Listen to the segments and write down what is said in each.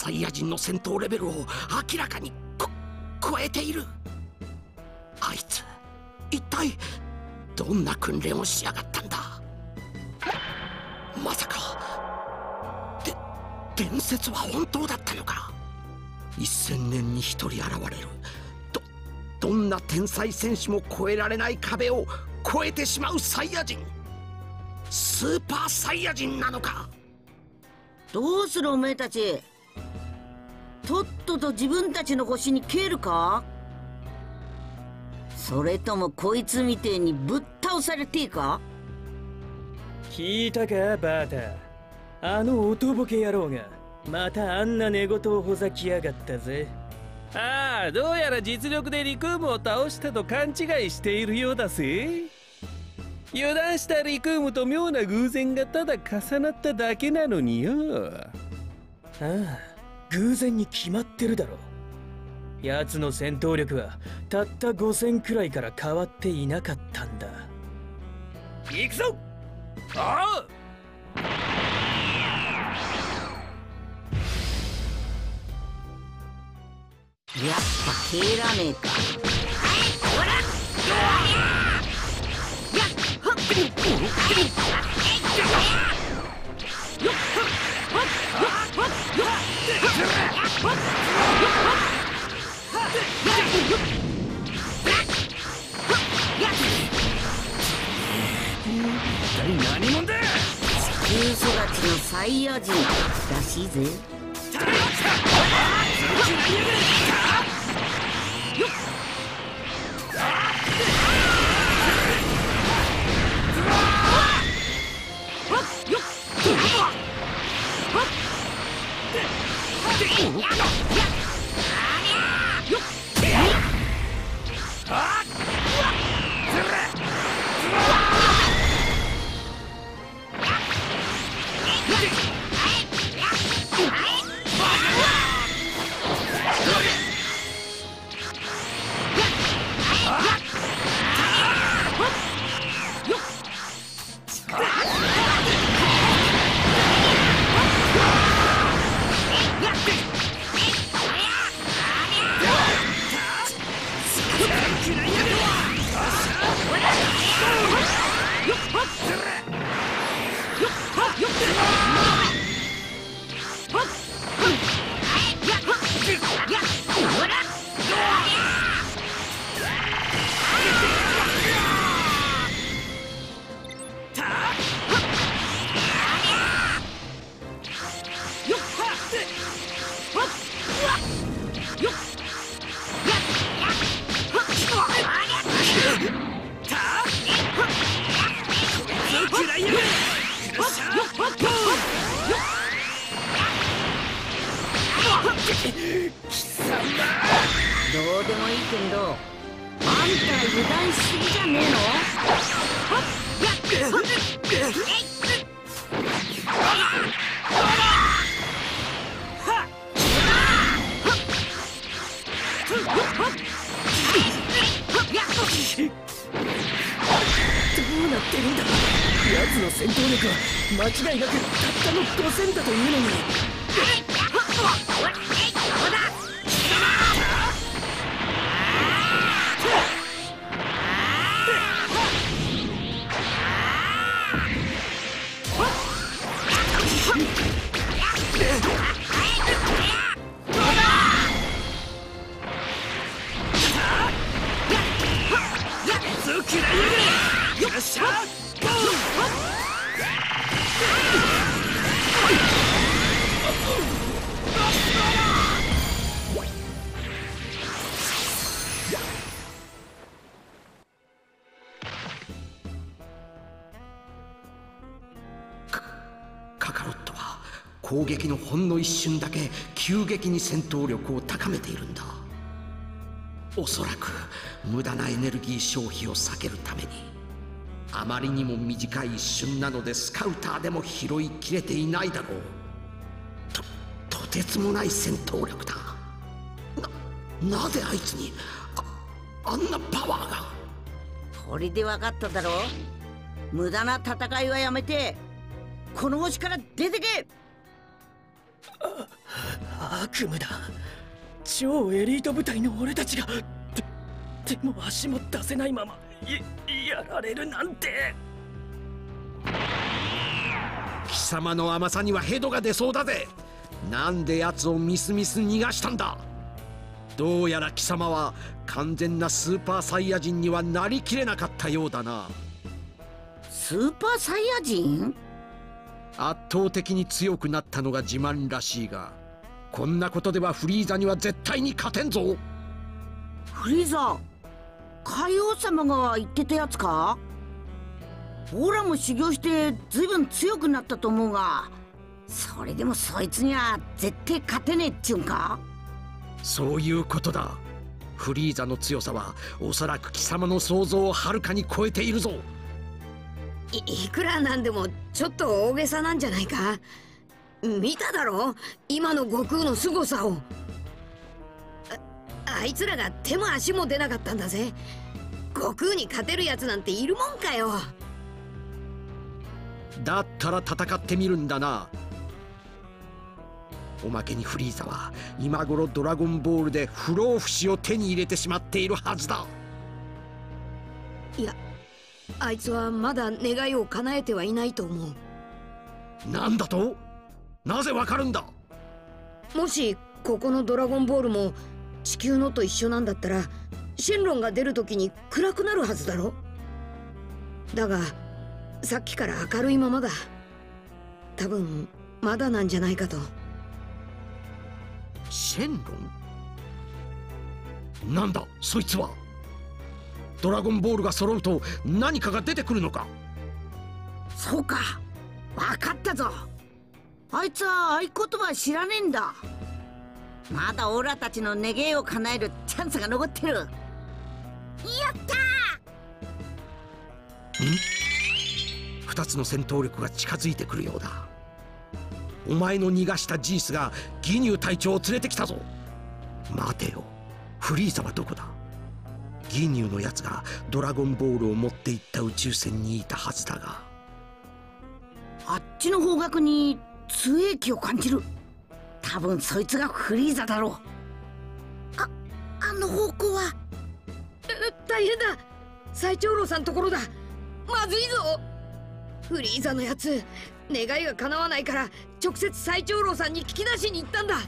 サイヤ人の戦闘レベルを明らかに超えている。あいつ一体どんな訓練をしやがったんだ。まさか伝説は本当だったのか。1000年に一人現れるどんな天才戦士も越えられない壁を越えてしまうサイヤ人、スーパーサイヤ人なのか。 どうするおめえたち、とっとと自分たちの星に帰るか、それともこいつみてえにぶっ倒されていいか。 聞いたかバータ、あのおとぼけ野郎がまたあんな寝言をほざきやがったぜ。ああ、どうやら実力でリクームを倒したと勘違いしているようだぜ。油断したリクームと妙な偶然がただ重なっただけなのによ。ああ、偶然に決まってるだろ。奴の戦闘力はたった5000くらいから変わっていなかったんだ。行くぞ。ああ、 やっぱ帰らねえか。ほら、 何者だ。 地球育ちのサイヤ人らしいぜ。どうでもいいけど、あんた油断しすぎじゃねえの？ どうなってるんだ。奴の戦闘力は間違いなくたったの5000だというのに。 カカロットは攻撃のほんの一瞬だけ急激に戦闘力を高めているんだ。おそらく無駄なエネルギー消費を避けるために。あまりにも短い一瞬なのでスカウターでも拾いきれていないだろう。とてつもない戦闘力だ。なぜあいつにあんなパワーが。 これで分かっただろ。無駄な戦いはやめてこの星から出てけ。 悪夢だ。超エリート部隊の俺たちがでも足も出せないままやられるなんて。 貴様の甘さにはヘドが出そうだぜ。なんで奴をみすみす逃がしたんだ。どうやら貴様は完全なスーパーサイヤ人にはなりきれなかったようだな。 スーパーサイヤ人？ 圧倒的に強くなったのが自慢らしいが、こんなことではフリーザには絶対に勝てんぞ。 フリーザ、海王様が言ってたやつか？オラも修行してずいぶん強くなったと思うが、それでもそいつには絶対勝てねえっちゅうんか？ そういうことだ。フリーザの強さはおそらく貴様の想像をはるかに超えているぞ。 いくらなんでもちょっと大げさなんじゃないか。見ただろ今の悟空の凄さを。あいつらが手も足も出なかったんだぜ。悟空に勝てるやつなんているもんかよ。 だったら戦ってみるんだな。おまけにフリーザは今頃ドラゴンボールで不老不死を手に入れてしまっているはずだ。 いや、あいつはまだ願いを叶えてはいないと思う。 なんだと？なぜわかるんだ？ もしここのドラゴンボールも地球のと一緒なんだったら、シェンロンが出る時に暗くなるはずだろ。だがさっきから明るいままだ。多分まだなんじゃないかと。 シェンロン？なんだそいつは。ドラゴンボールが揃うと何かが出てくるのか？ そうか、分かったぞ。あいつは合言葉知らねえんだ。まだオラたちの願いを叶えるチャンスが残ってる。やったー！2つの戦闘力が近づいてくるようだ。お前の逃がしたジースがギニュー隊長を連れてきたぞ。待てよ、フリーザはどこだ？ギニューのやつがドラゴンボールを持っていった宇宙船にいたはずだが。 あっちの方角に強い気を感じる。多分そいつがフリーザだろう。あの方向は。 大変だ、最長老さんところだ。まずいぞ。フリーザのやつ願いが叶わないから直接最長老さんに聞き出しに行ったんだ。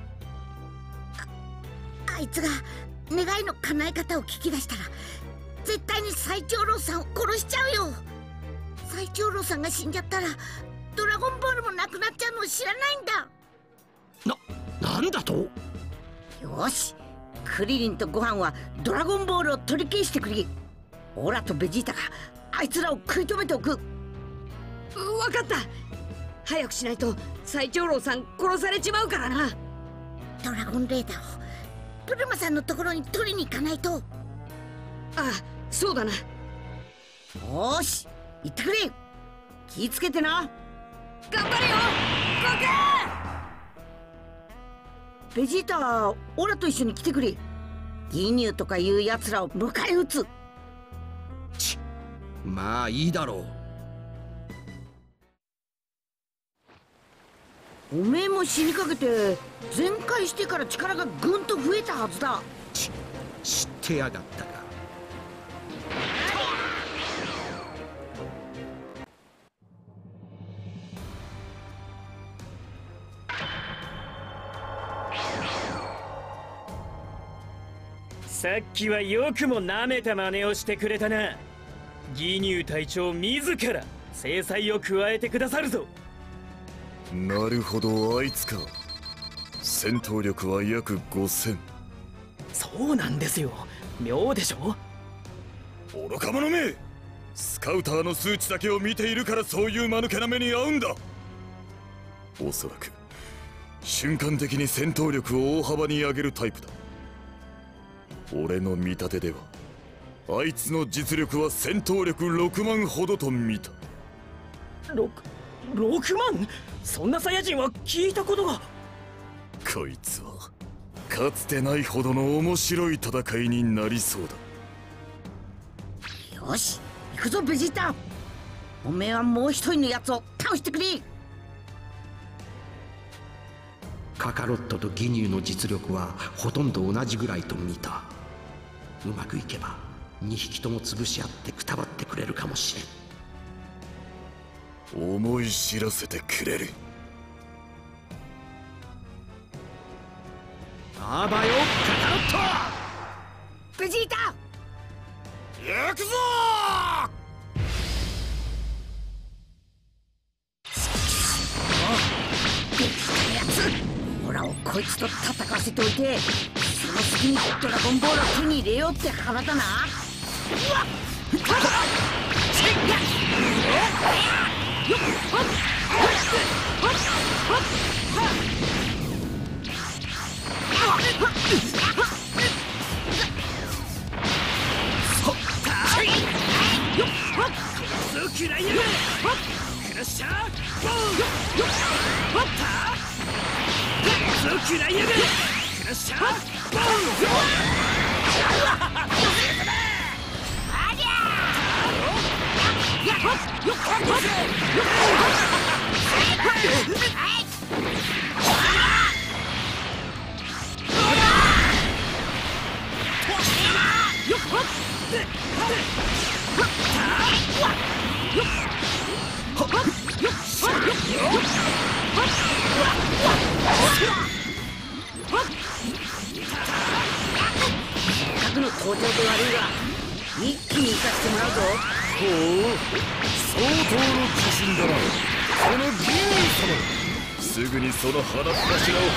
あいつが願いの叶え方を聞き出したら絶対に最長老さんを殺しちゃうよ。最長老さんが死んじゃったらドラゴンボールもなくなっちゃうのを知らないんだ。 なんだと？ よし、クリリンとご飯はドラゴンボールを取り消してくれ。オラとベジータがあいつらを食い止めておく。 分かった。早くしないと最長老さん殺されちまうからな。 ドラゴンレーダーをブルマさんのところに取りに行かないと。 ああ、そうだな。 よーし、行ってくれ。気ぃつけてな。 頑張れよ悟空。 ベジータはオラと一緒に来てくれ。ギニューとかいうやつらを迎え撃つ。 まあいいだろう。おめえも死にかけて全開してから力がぐんと増えたはずだ。 知ってやがったか。 さっきはよくも舐めた真似をしてくれたな。ギニュー隊長自ら制裁を加えてくださるぞ。 なるほど、あいつか。戦闘力は約5000。 そうなんですよ、妙でしょ。 愚か者め、スカウターの数値だけを見ているからそういう間抜けな目に遭うんだ。おそらく瞬間的に戦闘力を大幅に上げるタイプだ。俺の見立てではあいつの実力は戦闘力6万ほどと見た。 6万？そんなサイヤ人は聞いたことが。 こいつはかつてないほどの面白い戦いになりそうだ。 よし、行くぞベジータ。おめえはもう一人のやつを倒してくれ。 カカロットとギニューの実力はほとんど同じぐらいと見た。うまくいけば2匹とも潰し合ってくたばってくれるかもしれん。 思い知らせてくれる。 あばよカカロット。 ベジータ、 行くぞオラをこいつと戦わせておいて、その隙にドラゴンボールを手に入れようって腹だな。うわっ角の登場で悪いが一気に行かせてもらうぞ。 ほう、相当の自信だな。このギニー様、すぐにその鼻っ柱をへし折ってやろ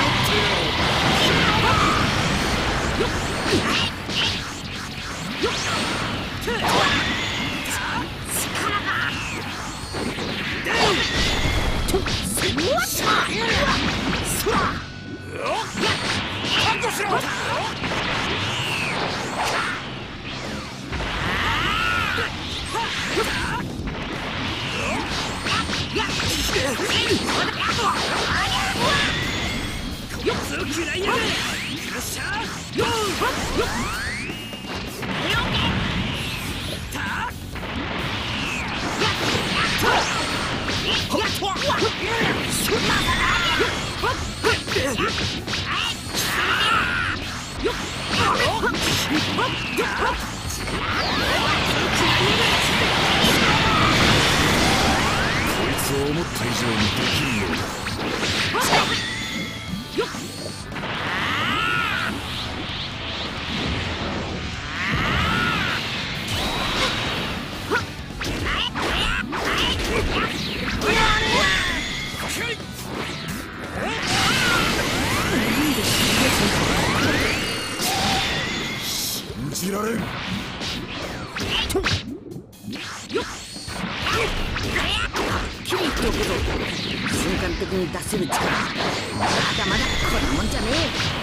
こいつを思った以上にできるようだ。信じられん。 キリ言っておくぞ、瞬間的に出せる力まだまだこんなもんじゃね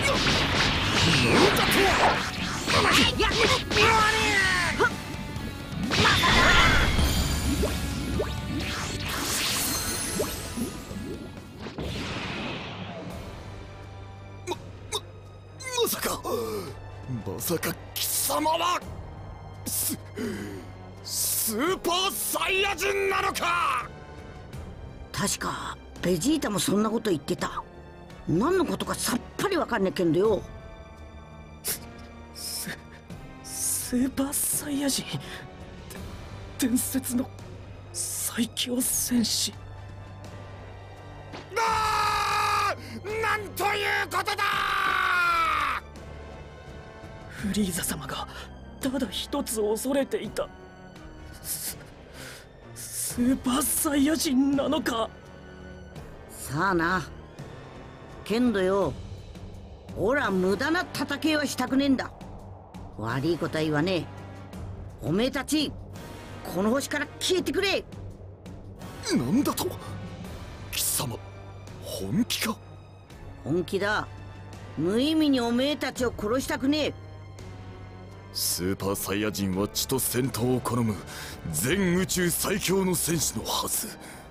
まさか貴様はスーパーサイヤ人なのか。 確かベジータもそんなこと言ってた。何のことかさっぱりわかんねえけんどよ。 スーパーサイヤ人、伝説の最強戦士。 なんということだ。 フリーザ様がただ一つ恐れていたスーパーサイヤ人なのか。 さあな、けんどよ、おら無駄な戦いはしたくねえんだ。悪いことは言わねえ。おめえたちこの星から消えてくれ。 なんだと貴様、本気か。 本気だ。無意味におめえたちを殺したくねえ。 スーパーサイヤ人は血と戦闘を好む全宇宙最強の戦士のはず。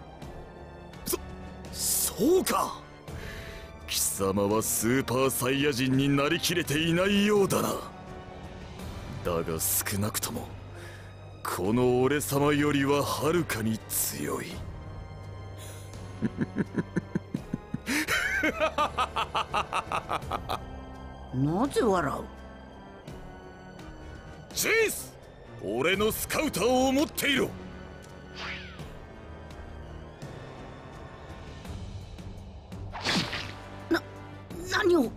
そうか。貴様はスーパーサイヤ人になりきれていないようだな。だが少なくともこの俺様よりははるかに強い。 なぜ笑う？ チェイス、俺のスカウターを持っていろ。 何を？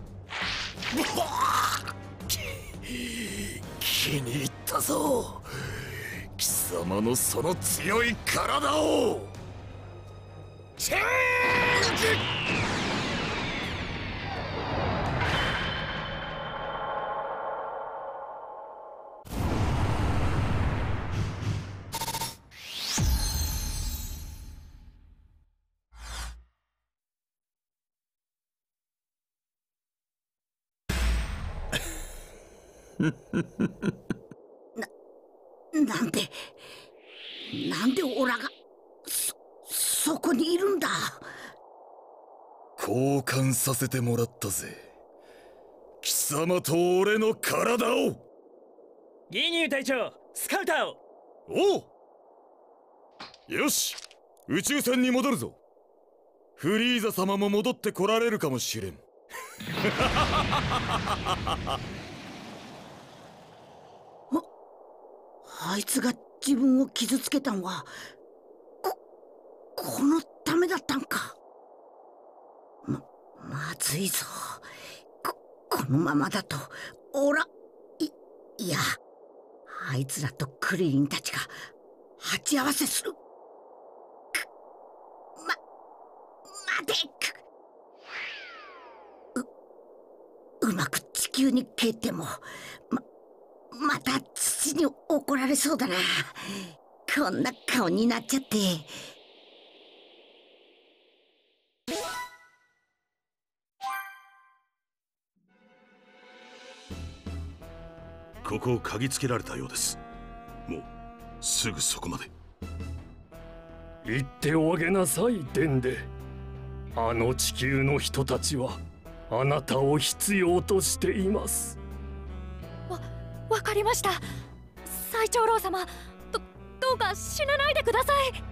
気に入ったぞ、貴様のその強い体を。チェンジ！ なんでオラがそこにいるんだ？ 交換させてもらったぜ、貴様と俺の体を。 ギニュー隊長、スカウターを。 おう、よし、宇宙船に戻るぞ。フリーザ様も戻ってこられるかもしれん。 あいつが自分を傷つけたんはこのためだったんか。まずいぞ。このままだといや、あいつらとクリリンたちが鉢合わせする。待て。うまく地球に帰ってもまた父に怒られそうだな。こんな顔になっちゃって。 ここを嗅ぎつけられたようです。もうすぐそこまで。 言っておあげなさい、デンデ。あの地球の人たちはあなたを必要としています。 わかりました。最長老様、どうか死なないでください。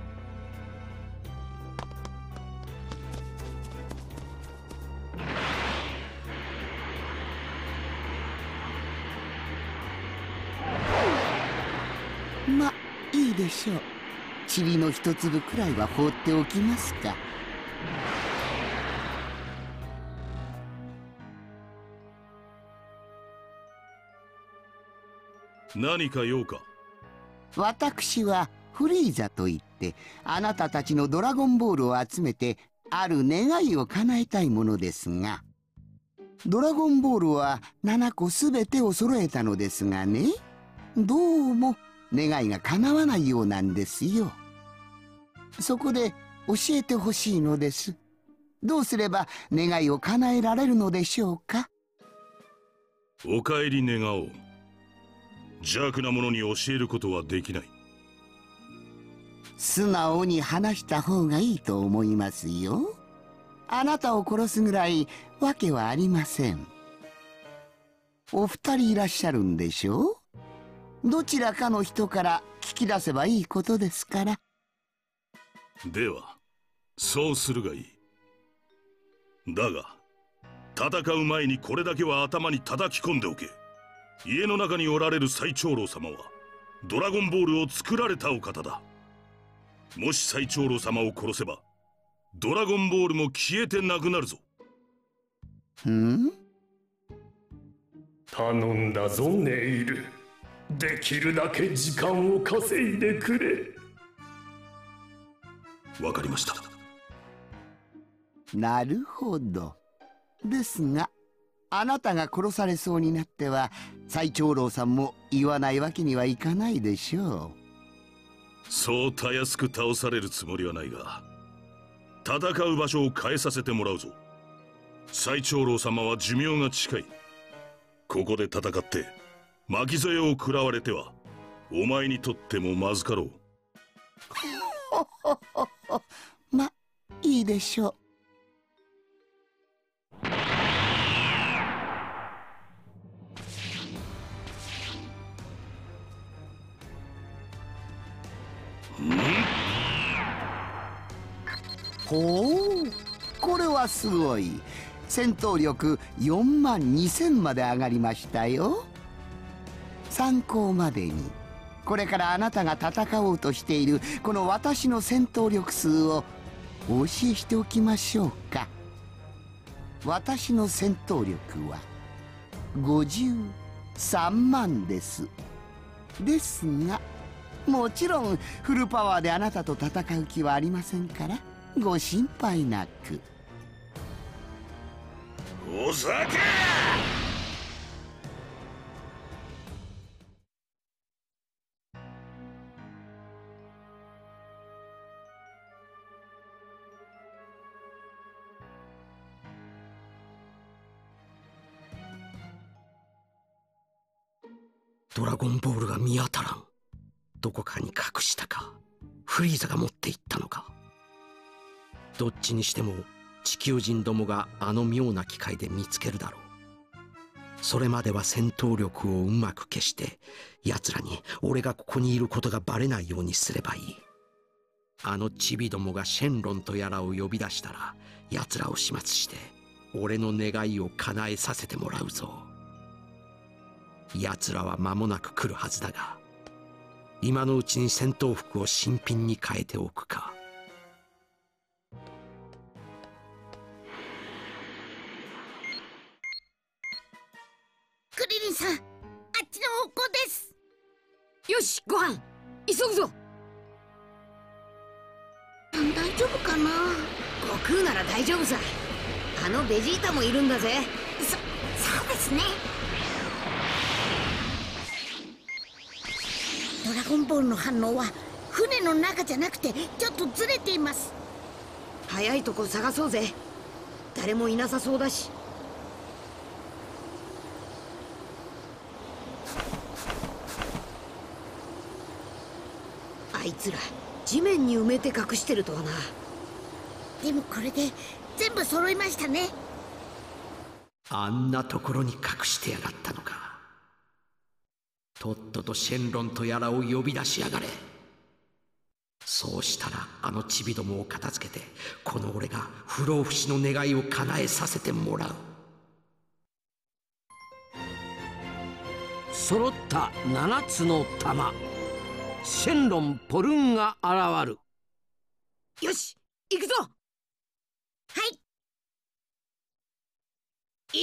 いいでしょう。塵の一粒くらいは放っておきますか。 何か用か？ 私はフリーザといって、あなたたちのドラゴンボールを集めてある願いを叶えたいものですが、ドラゴンボールは7個すべてを揃えたのですがね、どうも願いが叶わないようなんですよ。そこで教えてほしいのです。どうすれば願いを叶えられるのでしょうか。 お帰り願おう。邪悪な者に教えることはできない。 素直に話した方がいいと思いますよ。あなたを殺すぐらいわけはありません。お二人いらっしゃるんでしょう。どちらかの人から聞き出せばいいことですから。 ではそうするがいい。だが戦う前にこれだけは頭に叩き込んでおけ。家の中におられる最長老様はドラゴンボールを作られたお方だ。もし最長老様を殺せばドラゴンボールも消えてなくなるぞ。 頼んだぞ、ネイル。できるだけ時間を稼いでくれ。 わかりました。 なるほど。ですがあなたが殺されそうになっては最長老さんも言わないわけにはいかないでしょう。そうたやすく倒されるつもりはないが、戦う場所を変えさせてもらうぞ。最長老様は寿命が近い。ここで戦って巻き添えを食らわれてはお前にとってもまずかろう。 いいでしょう。ほう、これははすごい。戦闘力4万2000まで上がりましたよ。参考までに、これからあなたが戦おうとしているこの私の戦闘力数をお教えしておきましょうか。私の戦闘力は53万です。ですが、もちろんフルパワーであなたと戦う気はありませんからご心配なく。 お酒！ ドラゴンボールが見当たらん。どこかに隠したか、フリーザが持っていったのか。どっちにしても地球人どもがあの妙な機械で見つけるだろう。それまでは戦闘力をうまく消して奴らに俺がここにいることがバレないようにすればいい。あのチビどもがシェンロンとやらを呼び出したら奴らを始末して俺の願いを叶えさせてもらうぞ。奴らは間もなく来るはずだが、今のうちに戦闘服を新品に変えておくか。 クリリンさん、あっちの方向です。 よし、ご飯急ぐぞ。 大丈夫かな。 悟空なら大丈夫さ。あのベジータもいるんだぜ。 そうですね。ドラゴンボールの反応は船の中じゃなくてちょっとずれています。 早いとこ探そうぜ。誰もいなさそうだし。あいつら地面に埋めて隠してるとはな。 でもこれで全部揃いましたね。 あんなところに隠してやがったのか。とっととシェンロンとやらを呼び出しやがれ。そうしたらあのチビどもを片付けてこの俺が不老不死の願いを叶えさせてもらう。 揃った7つの玉、シェンロン・ポルンが現る。 よし、行くぞ。 はい。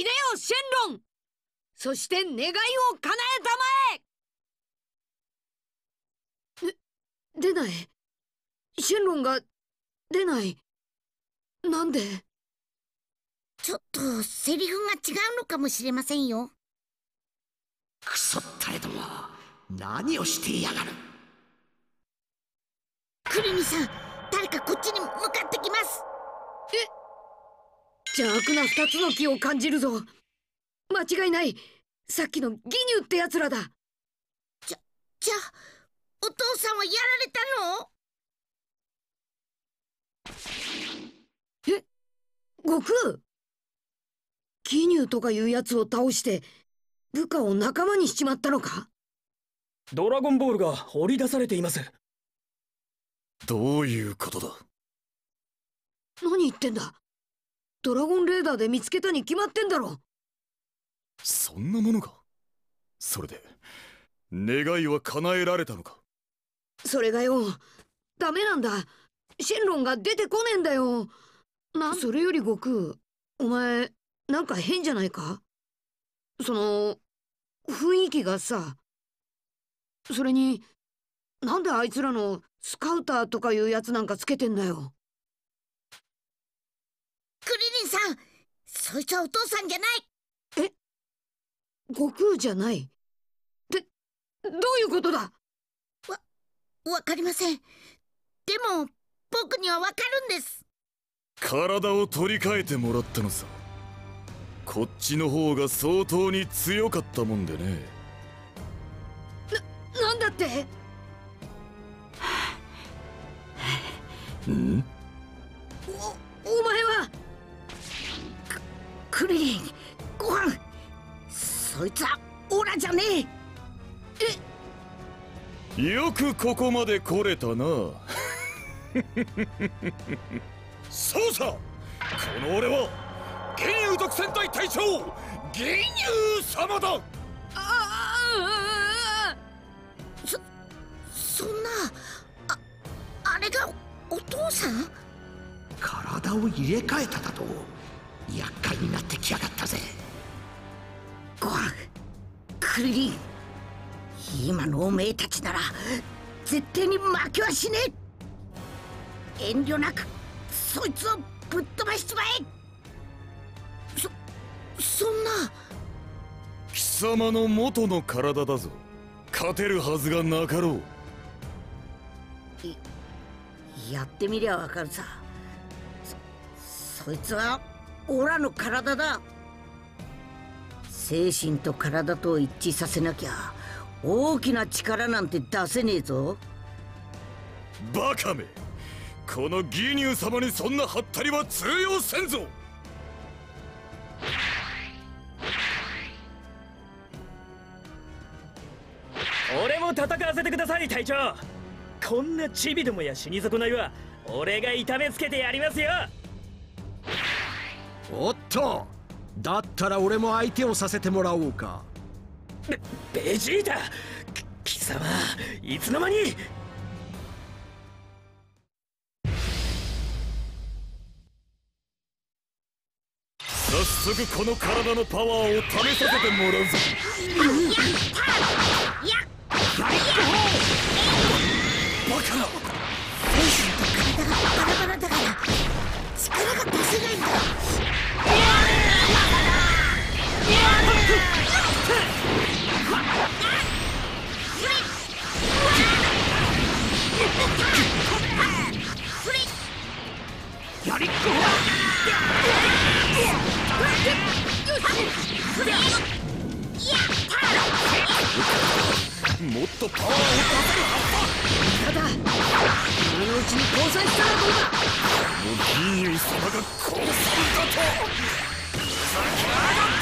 いでよシェンロン、そして願いを叶えたまえ。出ない。シェンロンが出ない。なんで？ ちょっとセリフが違うのかもしれませんよ。 クソったれども、何をしていやがる。 クリリンさん、誰かこっちに向かってきます。 邪悪な2つの木を感じるぞ。間違いない。さっきのギニューってやつらだ。 じゃあお父さんはやられたの？ 悟空、ギニューとかいうやつを倒して部下を仲間にしちまったのか？ ドラゴンボールが掘り出されています。 どういうことだ？ 何言ってんだ。ドラゴンレーダーで見つけたに決まってんだろ。 そんなものが。それで願いは叶えられたのか？ それがよ、ダメなんだ。シェンロンが出てこねえんだよ。それより悟空、お前なんか変じゃないか？その雰囲気がさ。それになんであいつらのスカウターとかいうやつなんかつけてんだよ。 クリリンさん、そいつはお父さんじゃない。 悟空じゃない。どういうことだ？ わかりません。でも僕にはわかるんです。 体を取り替えてもらったのさ。こっちの方が相当に強かったもんでね。 なんだって？ ん？ お前はクリリン、ご飯。そいつはオラじゃねえ。よくここまで来れたな。そうさ、この俺は戦隊隊長ギニュー様だ。 そんなあれがお父さん？ 体を入れ替えただと？厄介になってきやがったぜ。 ご飯クリリン、今のおめえたちなら絶対に負けはしねえ。遠慮なくそいつをぶっ飛ばしちまえ。そんな。 貴様の元の体だぞ。勝てるはずがなかろう。 やってみりゃわかるさ。そいつはオラの体だ。精神と体と一致させなきゃ大きな力なんて出せねえぞ。 バカめ、このギニュー様にそんなハッタリは通用せんぞ。 俺も戦わせてください隊長。こんなチビどもや死に損ないは俺が痛めつけてやりますよ。 おっと、だったら俺も相手をさせてもらおうか。 ベジータ、貴様いつの間に。 早速この体のパワーを試させてもらうぞ。バカな。 精神と体がバラバラだから力が出せないんだ。 やりっこもっとパワーを出せるはずだ。 ただ今のうちに交際したらどうだ。 もうギニュー様が降参だと。ふざけやがって。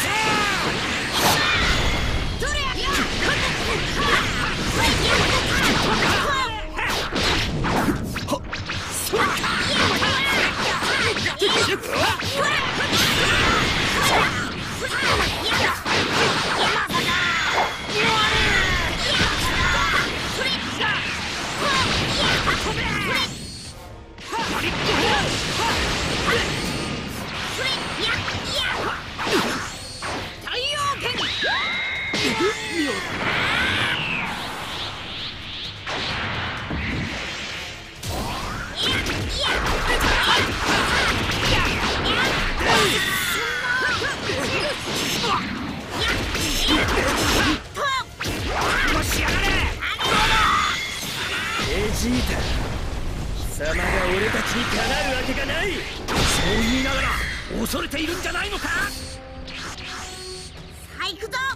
ベジータ、貴様が俺たちにかなうわけがない。 そう言いながら恐れているんじゃないのか。 さあ行くぞ。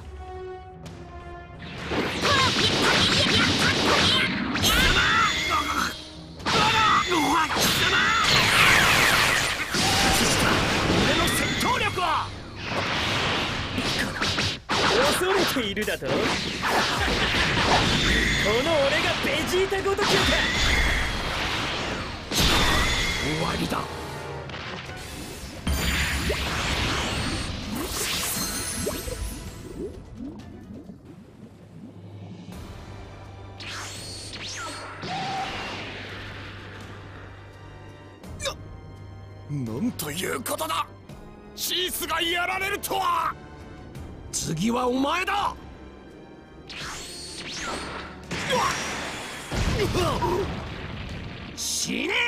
俺の戦闘力は。 恐れているだと。この俺がベジータごときか。 終わりだ。 なんということだ。シースがやられるとは。 次はお前だ。死ね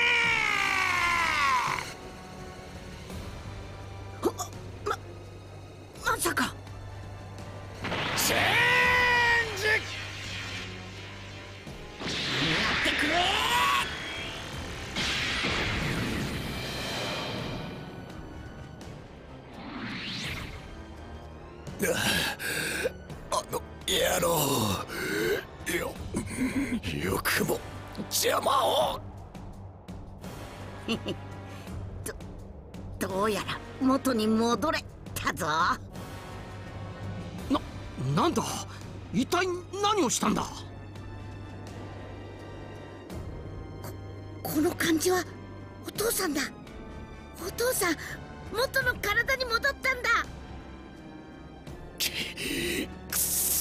まさか。 チェンジ。 やってくれ。 あの野郎よくも邪魔を。 どうやら元に戻れたぞ。 なんだ、一体何をしたんだ。 この感じはお父さんだ。お父さん元の体に戻ったんだ。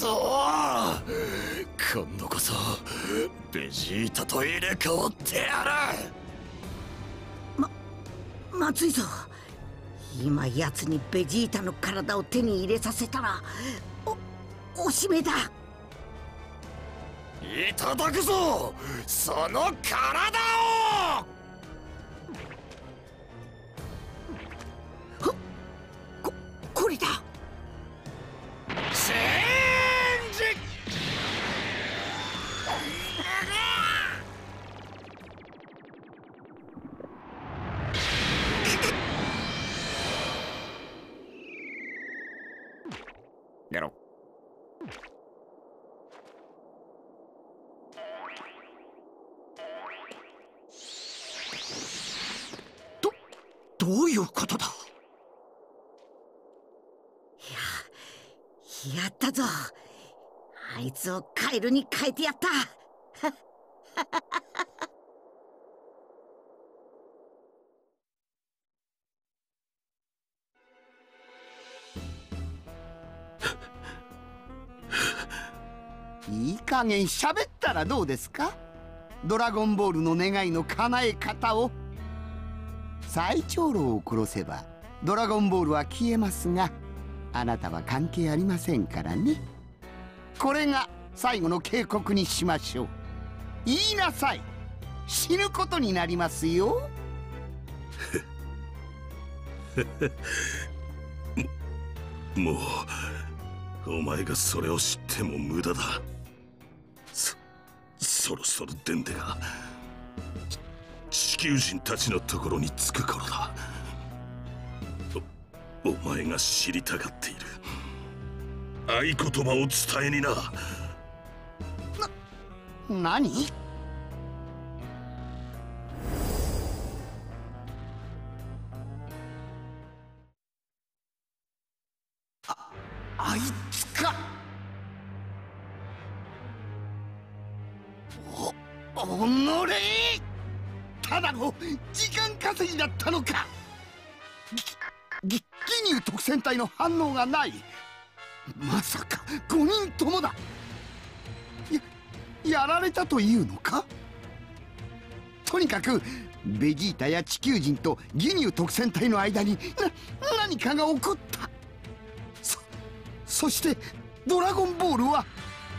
そう今度こそベジータと入れ替わってやる。 まずいぞ。今奴にベジータの体を手に入れさせたらおしめだ。 いただくぞその体を。 これだ。 チェンジ。やろう。 どういうことだ。 やったぞ。あいつをカエルに変えてやった。 いい加減喋ったらどうですか。ドラゴンボールの願いの叶え方を。最長老を殺せばドラゴンボールは消えますが、あなたは関係ありませんからね。これが最後の警告にしましょう。言いなさい。死ぬことになりますよ。 もうお前がそれを知っても無駄だ。そろそろデンデが地球人たちのところに着く頃だ。お前が知りたがっている合言葉を伝えにな。 何？あいつか。おのれ！ただの時間稼ぎだったのか。ギニュー特戦隊の反応がない。まさか5人ともだ。やられたというのか。とにかくベジータや地球人とギニュー特戦隊の間に何かが起こった。そしてドラゴンボールは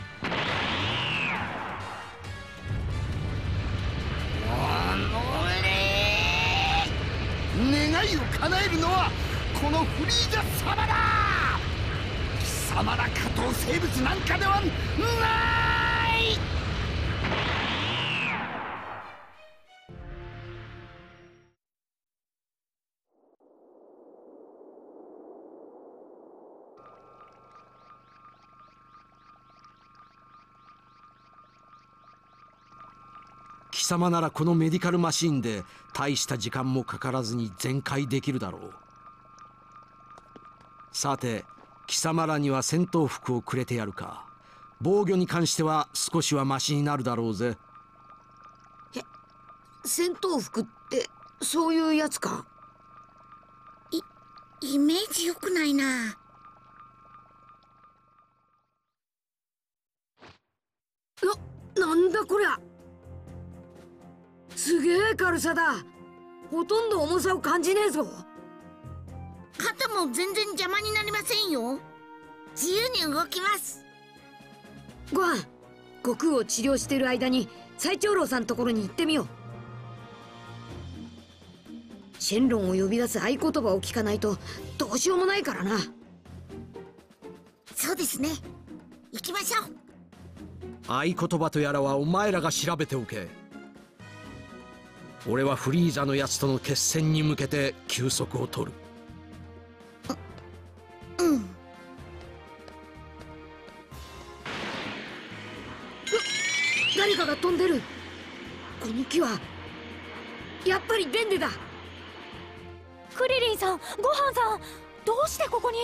願いを叶えるのはこのフリーザ様だ。貴様ら下等生物なんかではない。 貴様ならこのメディカルマシンで大した時間もかからずに全開できるだろう。さて貴様らには戦闘服をくれてやるか。防御に関しては少しはマシになるだろうぜ。 戦闘服ってそういうやつか。 イメージ良くないな。 なんだこりゃ。すげえ軽さだ。ほとんど重さを感じねえぞ。 肩も全然邪魔になりませんよ。自由に動きます。 ごはん、悟空を治療している間に最長老さんのところに行ってみよう。シェンロンを呼び出す合言葉を聞かないとどうしようもないからな。 そうですね、行きましょう。 合言葉とやらはお前らが調べておけ。俺はフリーザのやつとの決戦に向けて休息を取る。 誰かが飛んでる。この木はやっぱりデンデだ。 クリリンさん、ごはんさん、どうしてここに。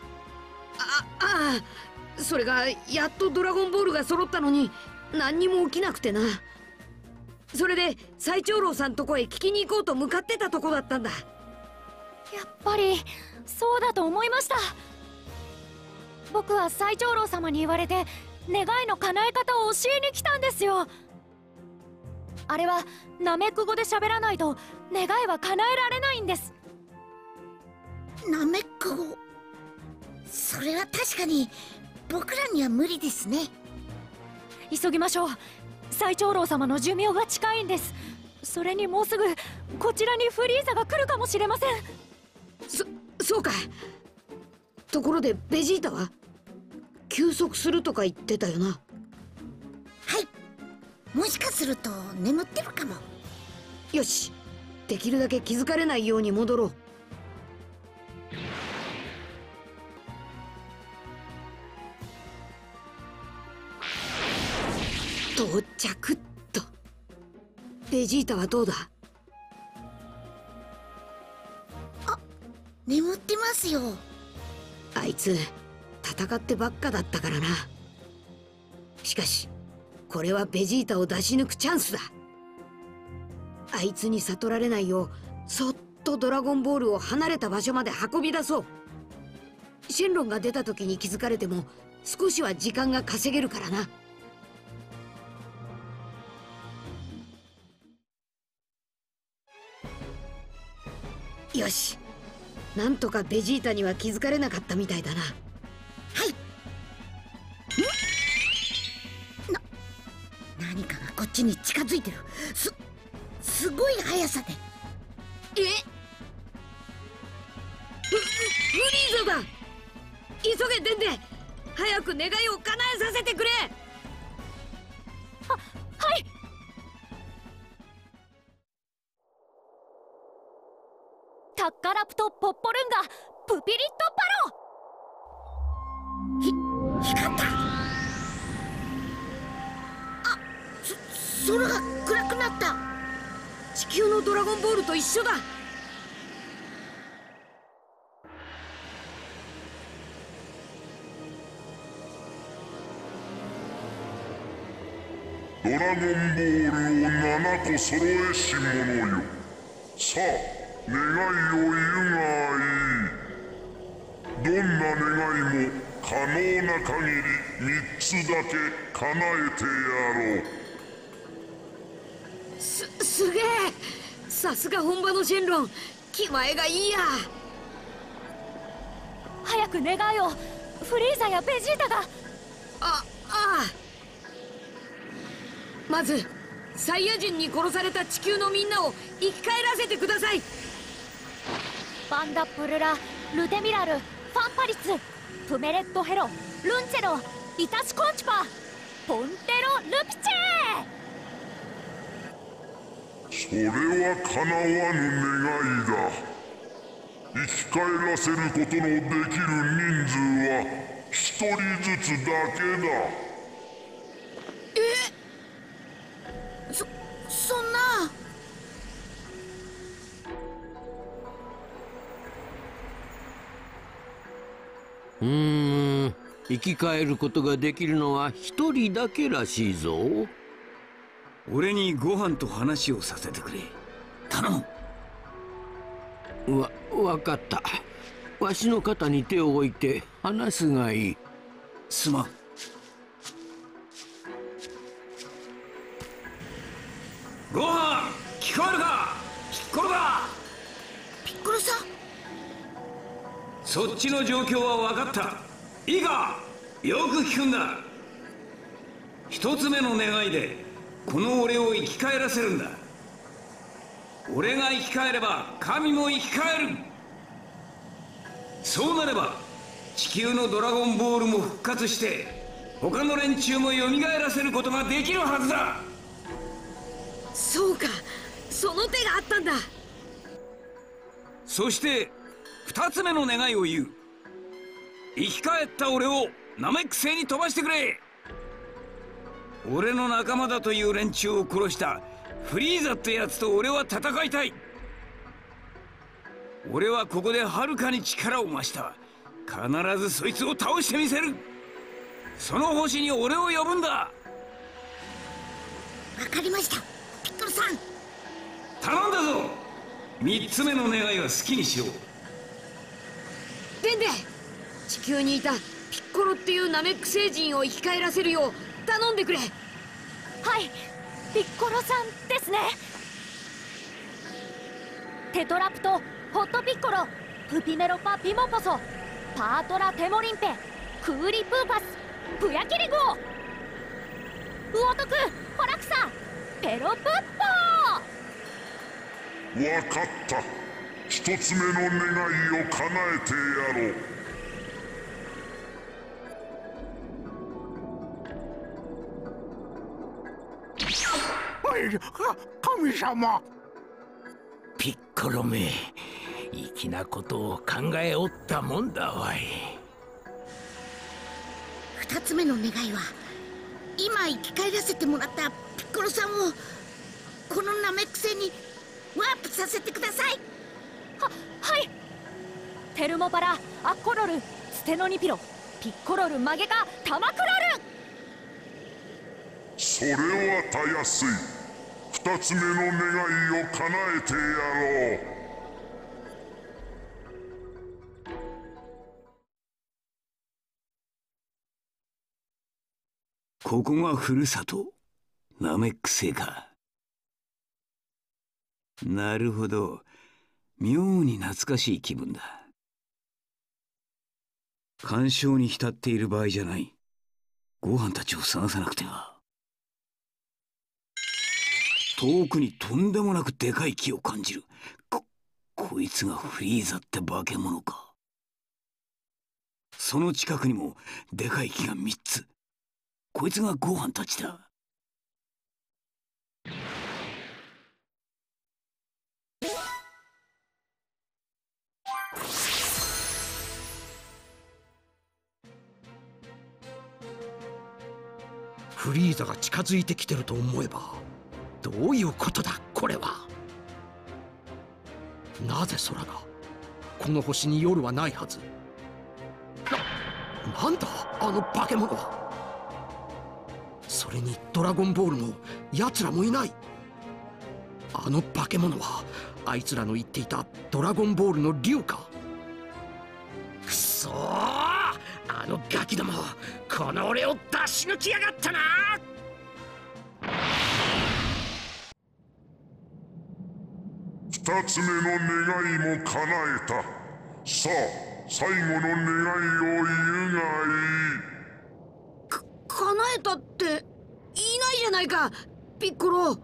それがやっとドラゴンボールが揃ったのに何にも起きなくてな。それで最長老さんとこへ聞きに行こうと向かってたとこだったんだ。 やっぱりそうだと思いました。 僕は最長老様に言われて願いの叶え方を教えに来たんですよ。あれはナメック語で喋らないと願いは叶えられないんです。 ナメック語、それは確かに僕らには無理ですね。 急ぎましょう。最長老様の寿命が近いんです。それにもうすぐこちらにフリーザが来るかもしれません。 そうか。ところでベジータは休息するとか言ってたよな。 はい、もしかすると眠ってるかも。 よし、できるだけ気づかれないように戻ろう。到着っと。ベジータはどうだ？ あ、眠ってますよ。 あいつ戦ってばっかだったからな。しかしこれはベジータを出し抜くチャンスだ。あいつに悟られないようそっとドラゴンボールを離れた場所まで運び出そう。シェンロンが出た時に気づかれても少しは時間が稼げるからな。よし、なんとかベジータには気づかれなかったみたいだな。 はい。何かがこっちに近づいてる。すごい速さで。 フリーザだ。急げデンデ、早く願いを叶えさせてくれ。 はい。タッカラプト・ポッポルンガプピリット・パロ。 光った。あ、空が暗くなった。 地球のドラゴンボールと一緒だ。 ドラゴンボールを7個揃えし者よ。さあ願いを言うがいい。どんな願いも可能な限り3つだけ叶えてやろう。 すげえ。さすが本場のシェンロン、気前がいいや。 早く願いを。フリーザやベジータが。 ああ。まずサイヤ人に殺された地球のみんなを生き返らせてください。 バンダプルラ、ルテミラル、ファンパリツ、プメレットヘロ、ルンチェロ、イタシコンチパ、ポンテロルピチそれは叶わぬ願いだ。生き返らせることのできる人数は1人ずつだけだ。 そんな。 生き返ることができるのは一人だけらしいぞ。 俺にご飯と話をさせてくれ。頼む。 わかった。わしの肩に手を置いて話すがいい。 すまん。ご飯聞こえるか？ピッコロだ。 ピッコロさん。 そっちの状況は分かった。いいか、よく聞くんだ。一つ目の願いでこの俺を生き返らせるんだ。俺が生き返れば神も生き返る。そうなれば地球のドラゴンボールも復活して他の連中も蘇らせることができるはずだ。 そうか、その手があったんだ。 そして二つ目の願いを言う。生き返った俺をナメック星に飛ばしてくれ。俺の仲間だという連中を殺したフリーザってやつと俺は戦いたい。俺はここではるかに力を増した。必ずそいつを倒してみせる。その星に俺を呼ぶんだ。 わかりました、ピッコロさん。 頼んだぞ。三つ目の願いは好きにしろ。 デンデ、地球にいたピッコロっていうナメック星人を生き返らせるよう頼んでくれ。 はい、ピッコロさんですね。テトラプト、ホットピッコロ、プピメロパピモポソ、パートラテモリンペ、クーリプーパス、プヤキリグオ、ウオトク、ホラクサ、ペロプッポー。わかった。一つ目の願いを叶えてやろう。 神様。 ピッコロめ、粋なことを考えおったもんだわい。 二つ目の願いは今生き返らせてもらったピッコロさんをこのナメック星にワープさせてください。 はい。テルモパラ、アッコロル、ステノニピロ、ピッコロル、マゲカ、タマクロル。 それはたやすい。二つ目の願いを叶えてやろう。 ここがふるさと、ナメック星か。なるほど、妙に懐かしい気分だ。感傷に浸っている場合じゃない。ご飯たちを探さなくては。遠くにとんでもなくでかい木を感じる。こいつがフリーザって化け物か。その近くにもでかい木が3つ。こいつがご飯たちだ。 フリーザが近づいてきてると思えば、どういうことだこれは。なぜ空が、この星に夜はないはず。なんだあの化け物は。それにドラゴンボールも奴らもいない。あの化け物はあいつらの言っていたドラゴンボールの竜か。くそー、あのガキども、この俺を出し抜きやがったな。 二つ目の願いも叶えた。さあ最後の願いを言うがいい。 叶えたっていないじゃないか、ピッコロ。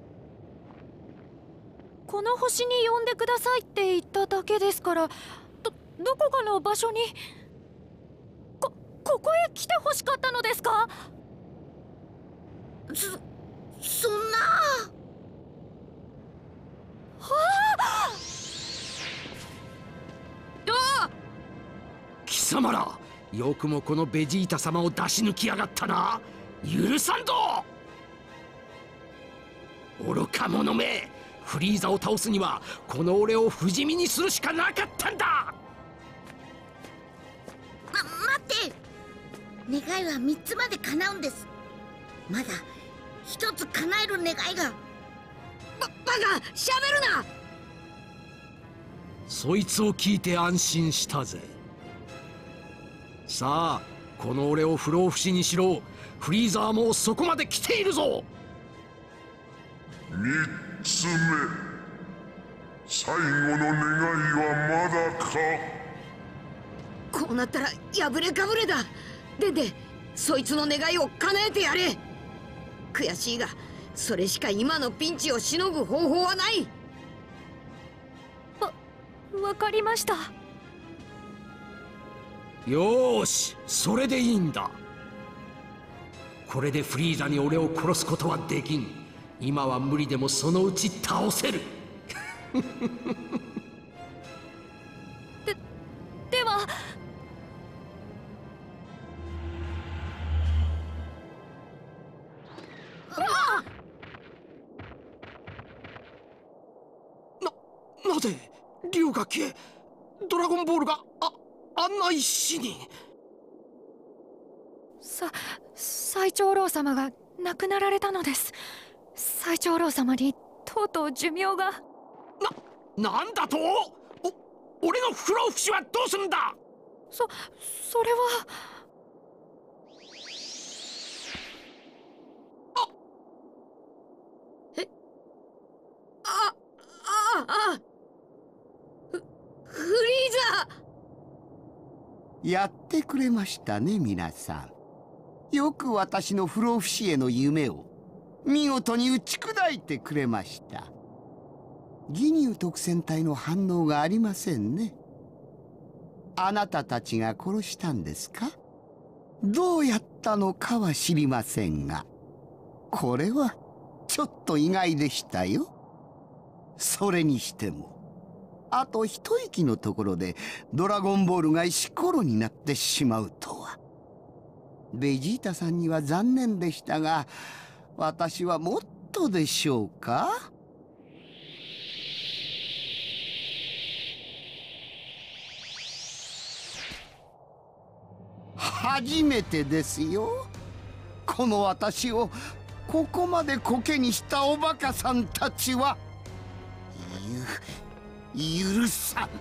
この星に呼んでくださいって言っただけですから、どこかの場所にここへ来て欲しかったのですか？ そんな。 貴様ら、よくもこのベジータ様を出し抜きやがったな。許さんぞ。愚か者め、フリーザを倒すにはこの俺を不死身にするしかなかったんだ。 待って、願いは3つまで叶うんです。まだ1つ叶える願いが。バカ、しゃべるな。 そいつを聞いて安心したぜ。さあこの俺を不老不死にしろ。フリーザーもそこまで来ているぞ。 3つ目、最後の願いはまだか。 こうなったら破れかぶれだ。デンデ、そいつの願いを叶えてやれ。悔しいがそれしか今のピンチをしのぐ方法はない。 わかりました。 よーし、それでいいんだ。これでフリーザに俺を殺すことはできん。今は無理でもそのうち倒せる。 ではなぜ竜が消え、ドラゴンボールがあんな石に。 最長老様が亡くなられたのです。最長老様にとうとう寿命が。 なんだと。俺の不老不死はどうするんだ。 それは。 やってくれましたね、皆さん。よく私の不老不死への夢を見事に打ち砕いてくれました。義乳特戦隊の反応がありませんね。あなたたちが殺したんですか？どうやったのかは知りませんが、これはちょっと意外でしたよ。それにしてもあと一息のところでドラゴンボールが石ころになってしまうとは。ベジータさんには残念でしたが、私はもっとでしょうか。初めてですよ、この私をここまでコケにしたおバカさんたちは。許さん、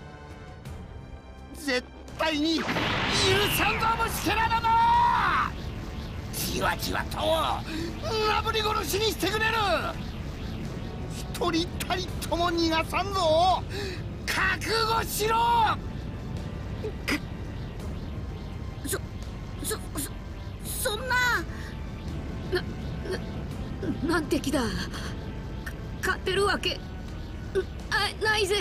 絶対に許さんぞ、虫けらだな。じわじわとなぶり殺しにしてくれる。一人たりとも逃がさんぞ。覚悟しろ。 そんな。 なんて気だ。勝てるわけないぜ。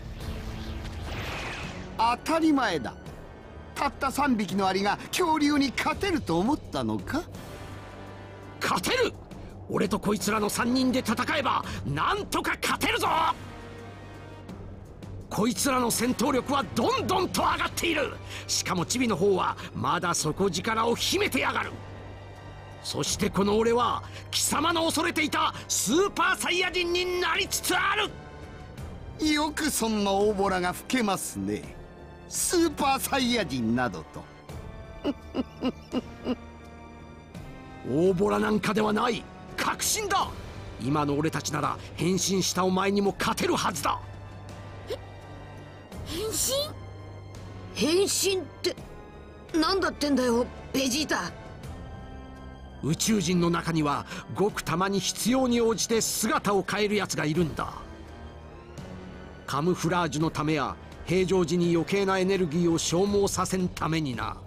当たり前だ。たった3匹のアリが恐竜に勝てると思ったのか？ 勝てる！俺とこいつらの3人で戦えばなんとか勝てるぞ。こいつらの戦闘力はどんどんと上がっている。しかもチビの方はまだ底力を秘めてやがる。そしてこの俺は貴様の恐れていたスーパーサイヤ人になりつつある。 よくそんな大ボラが吹けますね。スーパーサイヤ人などと。 大ボラなんかではない、確信だ。今の俺たちなら変身したお前にも勝てるはずだ。 変身って何だってんだよ、ベジータ。 宇宙人の中にはごくたまに必要に応じて姿を変えるやつがいるんだ。カムフラージュのためや平常時に余計なエネルギーを消耗させんためにな。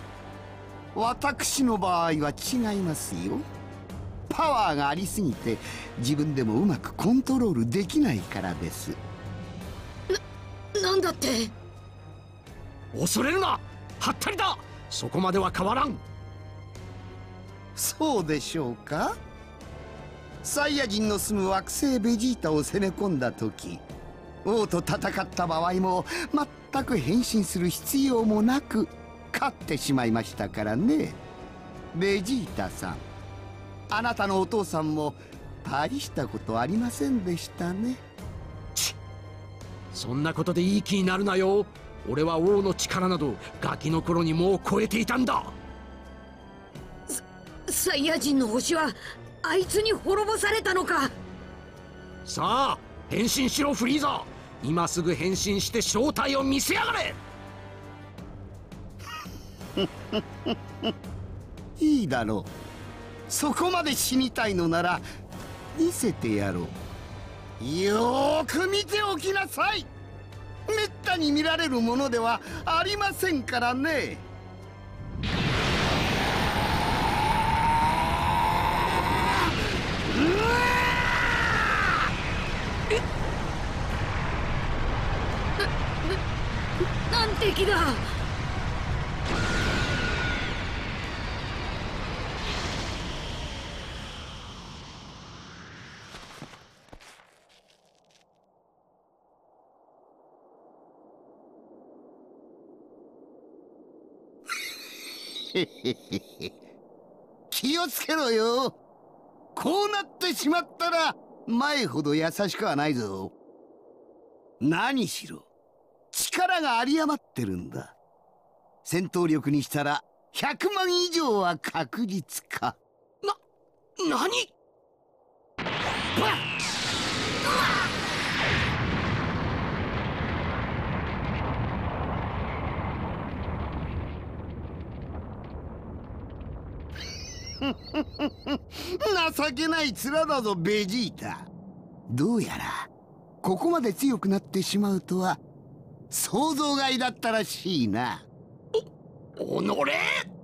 私の場合は違いますよ。パワーがありすぎて自分でもうまくコントロールできないからです。 なんだって。 恐れるな、はったりだ。そこまでは変わらん。 そうでしょうか。サイヤ人の住む惑星ベジータを攻め込んだ時、王と戦った場合も全く変身する必要もなく勝ってしまいましたからね。ベジータさん、あなたのお父さんも大したことありませんでしたね。 そんなことでいい気になるなよ。俺は王の力などガキの頃にもう超えていたんだ。 サイヤ人の星はあいつに滅ぼされたのか。 さあ変身しろフリーザ。今すぐ変身して正体を見せやがれ。 いいだろう。そこまで死にたいのなら見せてやろう。よーく見ておきなさい。めったに見られるものではありませんからね。 なんて気だ。 気をつけろよ。こうなってしまったら前ほど優しくはないぞ。何しろ力が有り余ってるんだ。戦闘力にしたら100万以上は確実か。 何？ 情けない面だぞベジータ。どうやらここまで強くなってしまうとは想像外だったらしいな。 おのれ。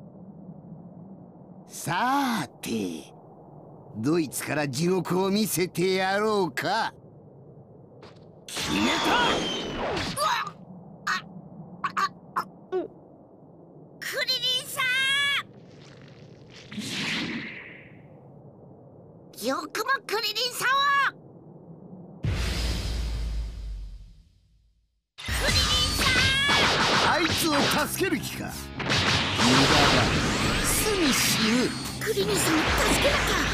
さーてどいつから地獄を見せてやろうか。 決めた。 クリリンさん、よくもクリリンさんを。クリリンさん、 あいつを助ける気か。無駄だ。すぐ死ぬ。 クリリンさんを助けなきゃ。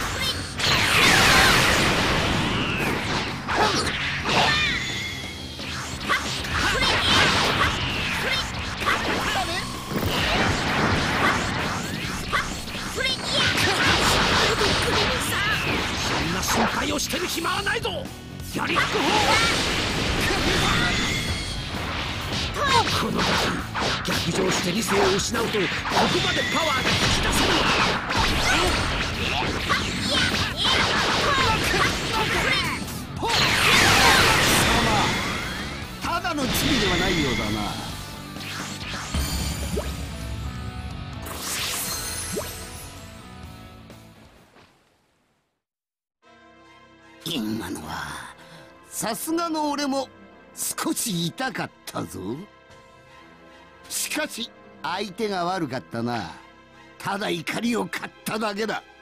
そんな心配をしてる暇はないぞ。やりつく方。この時逆上して理性を失うとここまでパワーが引き出せるのだ。 ただのチビではないようだな。今のはさすがの俺も少し痛かったぞ。しかし相手が悪かったな。ただ怒りを買っただけだ。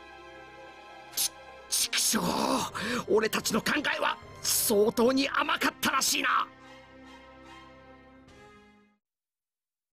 ちくしょう、俺たちの考えは相当に甘かったらしいな。